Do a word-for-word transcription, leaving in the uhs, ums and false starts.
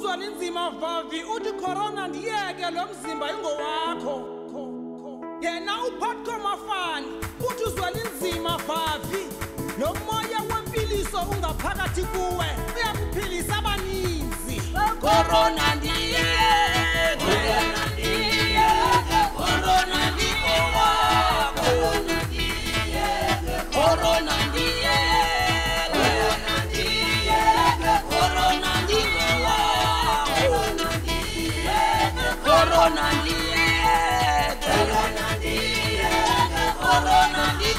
uzwa linzima vavi uthi corona ndiyeke lo mzimba ingowakho. Yena uphatko mafani uthi uzwa linzima vavi nomoya wempiliso ungaphakathi kuwe uyakuphilisa abaninzi. Corona ndiyeke, corona ndiyeke, corona ndiyeke, corona ndiyeke, corona ndiyeke, corona ndiyeke, corona ndiyeke, corona ndiyeke, corona ndiyeke, corona ndiyeke.